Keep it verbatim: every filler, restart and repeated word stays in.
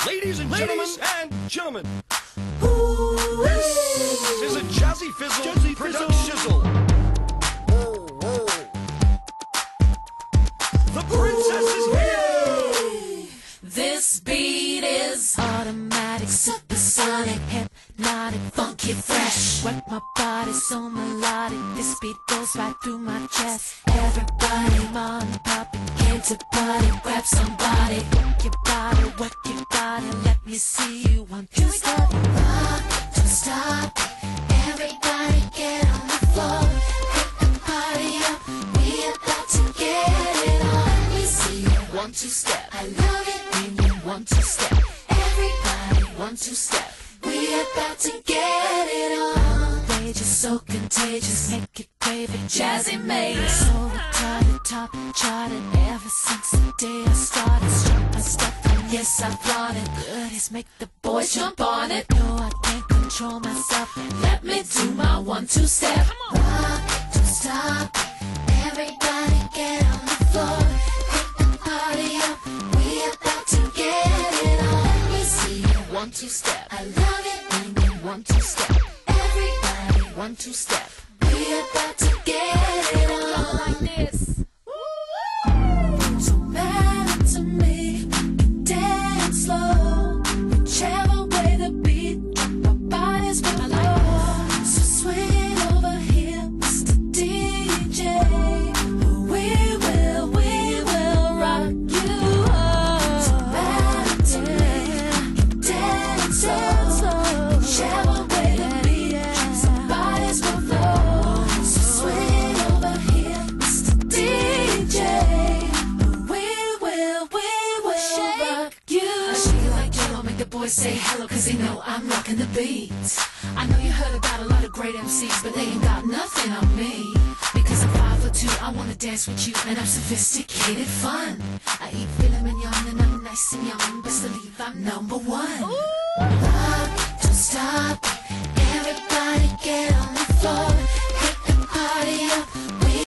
Ladies and Ladies gentlemen, and gentlemen, Ooh, this is a Jazzy Fizzle Jazzy production Fizzle. shizzle. The princess is here! This beat is automatic, supersonic, hypnotic, funky, fresh. Work my body so melodic. This beat goes right through my chest. Everybody on pop, begin to party. Grab somebody, work your body, work your body. Let me see you one, two, step. Rock, don't stop. Everybody get on the floor. Pick the party up. We about to get it on. Let me see you one, two, step. I love it. One, two, step. Everybody, one, two, step. We about to get it on. Rage is so contagious, make it crazy, jazzy made. So retarded, top charted ever since the day I started. Struck my stuff and yes, I brought it. Goodies make the boys jump on it. No, I can't control myself. Let me do my one, two, step. Rock, don't stop. Everybody get on the floor. Pick the party up. We about to get it on. Let me see you one, two, step. I love it when you one, two, step. Everybody one, two, step. We about to get it on like this. So matter to me, dance slow. Whichever way the beat, drop our bodies for low. So swing over here, Mister D J. We will, we will rock you. So matter to me, dance slow. Whichever way the beat, drop our bodies for low. So swing over here, Mister D J. We will, we will rock you. I shake it like Jello, make the boys say hello, cause they know I'm rocking the beat. I know you heard about a lot of great M Cs, but they ain't got nothing on me. Because I'm five foot two, I wanna dance with you, and I'm sophisticated fun. I eat filet mignon and I'm nice and young, best believe I'm number one. Ooh.